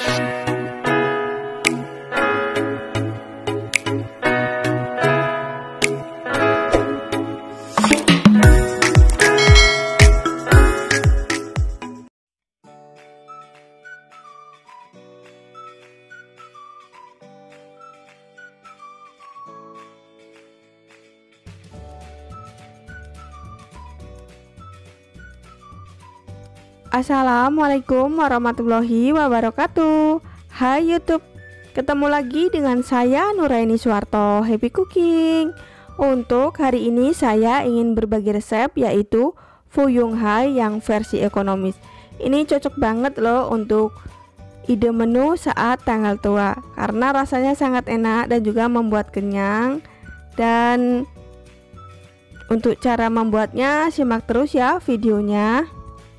Assalamualaikum warahmatullahi wabarakatuh. Hai YouTube, ketemu lagi dengan saya Nuraini Suwarto, Happy Cooking. Untuk hari ini saya ingin berbagi resep, yaitu fuyung hai yang versi ekonomis. Ini cocok banget loh untuk ide menu saat tanggal tua, karena rasanya sangat enak dan juga membuat kenyang. Dan untuk cara membuatnya simak terus ya videonya.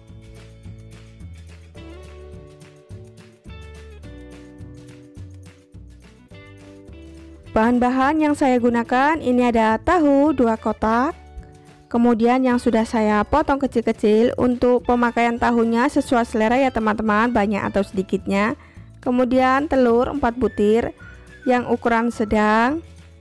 Bahan-bahan yang saya gunakan ini ada tahu 2 kotak, kemudian yang sudah saya potong kecil-kecil. Untuk pemakaian tahunya sesuai selera ya teman-teman, banyak atau sedikitnya. Kemudian telur 4 butir yang ukuran sedang,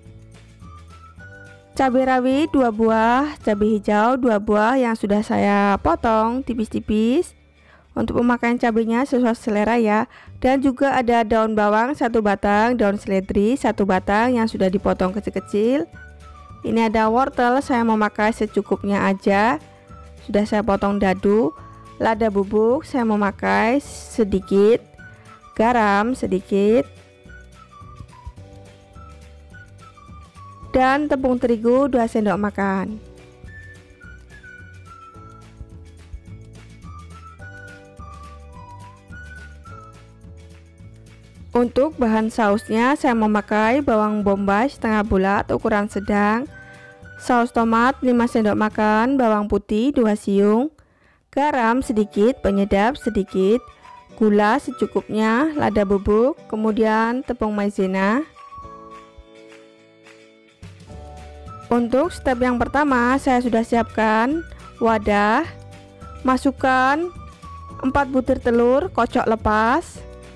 cabai rawit 2 buah, cabai hijau 2 buah yang sudah saya potong tipis-tipis. Untuk pemakaian cabenya sesuai selera ya. Dan juga ada daun bawang 1 batang, daun seledri 1 batang yang sudah dipotong kecil-kecil. Ini ada wortel, saya memakai secukupnya aja, sudah saya potong dadu. Lada bubuk saya memakai sedikit, garam sedikit, dan tepung terigu 2 sendok makan. Untuk bahan sausnya saya memakai bawang bombay setengah bulat ukuran sedang, saus tomat 5 sendok makan, bawang putih 2 siung, garam sedikit, penyedap sedikit, gula secukupnya, lada bubuk, kemudian tepung maizena. Untuk step yang pertama saya sudah siapkan wadah, masukkan 4 butir telur, kocok lepas.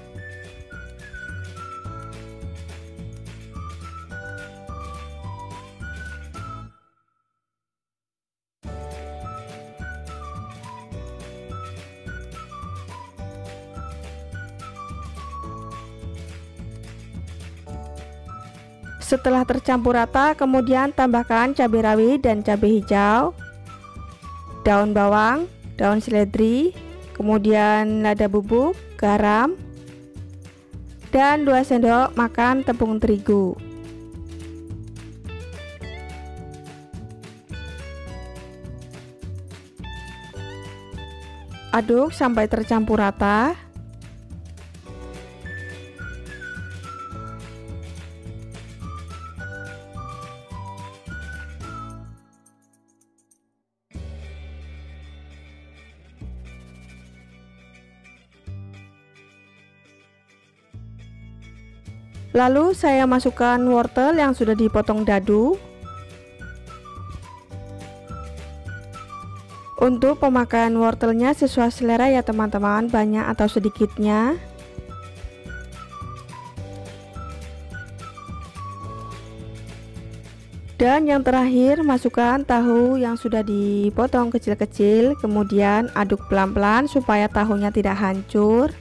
Setelah tercampur rata, kemudian tambahkan cabai rawit dan cabai hijau, daun bawang, daun seledri, kemudian lada bubuk, garam, dan 2 sendok makan tepung terigu. Aduk sampai tercampur rata. Lalu saya masukkan wortel yang sudah dipotong dadu. Untuk pemakaian wortelnya sesuai selera ya teman-teman, banyak atau sedikitnya. Dan yang terakhir masukkan tahu yang sudah dipotong kecil-kecil, kemudian aduk pelan-pelan supaya tahunya tidak hancur.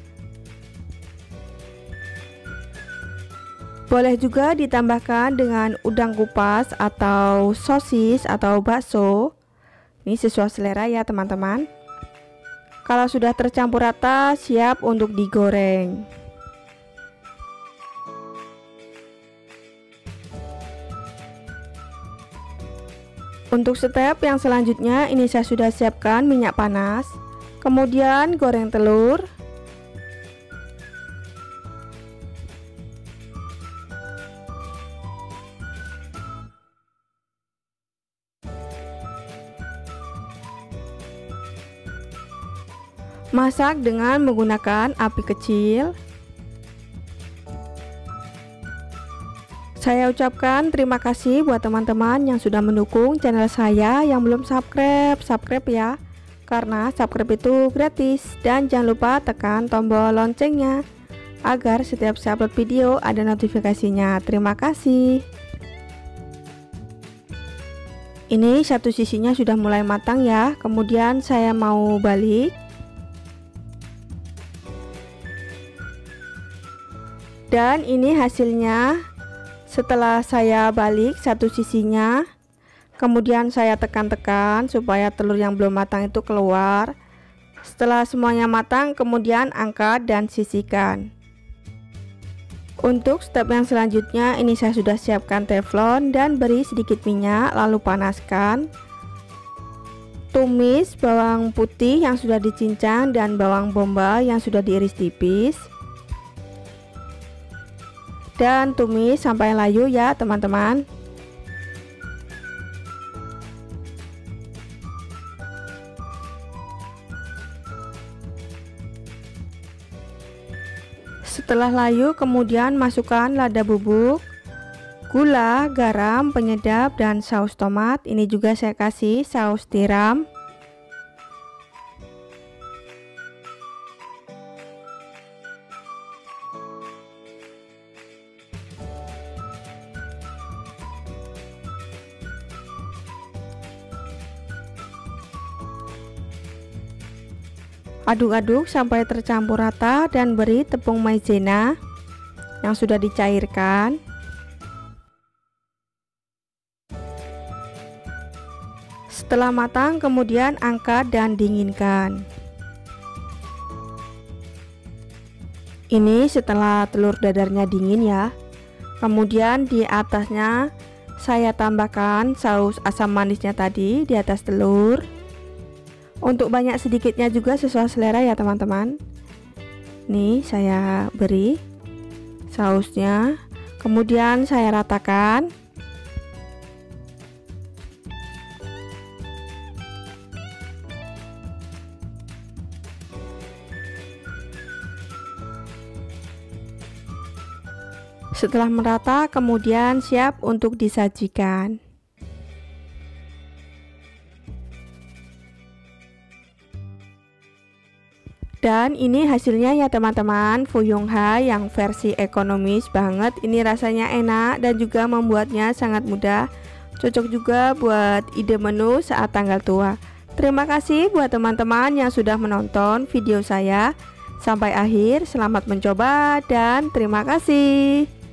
Boleh juga ditambahkan dengan udang kupas atau sosis atau bakso. Ini sesuai selera ya teman-teman. Kalau sudah tercampur rata, siap untuk digoreng. Untuk step yang selanjutnya, ini saya sudah siapkan minyak panas. Kemudian goreng telur. Masak dengan menggunakan api kecil. Saya ucapkan terima kasih buat teman-teman yang sudah mendukung channel saya. Yang belum subscribe ya, karena subscribe itu gratis. Dan jangan lupa tekan tombol loncengnya agar setiap saya upload video ada notifikasinya. Terima kasih. Ini satu sisinya sudah mulai matang ya. Kemudian saya mau balik. Dan ini hasilnya setelah saya balik satu sisinya. Kemudian saya tekan-tekan supaya telur yang belum matang itu keluar. Setelah semuanya matang, kemudian angkat dan sisihkan. Untuk step yang selanjutnya, ini saya sudah siapkan teflon dan beri sedikit minyak, lalu panaskan. Tumis bawang putih yang sudah dicincang dan bawang bombay yang sudah diiris tipis. Dan tumis sampai layu ya teman-teman. Setelah layu, kemudian masukkan lada bubuk, gula, garam, penyedap, dan saus tomat. Ini juga saya kasih saus tiram. Aduk-aduk sampai tercampur rata dan beri tepung maizena yang sudah dicairkan. Setelah matang, kemudian angkat dan dinginkan. Ini setelah telur dadarnya dingin ya. Kemudian di atasnya saya tambahkan saus asam manisnya tadi di atas telur. Untuk banyak sedikitnya juga sesuai selera ya teman-teman. Nih saya beri sausnya, kemudian saya ratakan. Setelah merata, kemudian siap untuk disajikan. Dan ini hasilnya ya teman-teman, fuyung hai yang versi ekonomis banget. Ini rasanya enak dan juga membuatnya sangat mudah. Cocok juga buat ide menu saat tanggal tua. Terima kasih buat teman-teman yang sudah menonton video saya sampai akhir. Selamat mencoba dan terima kasih.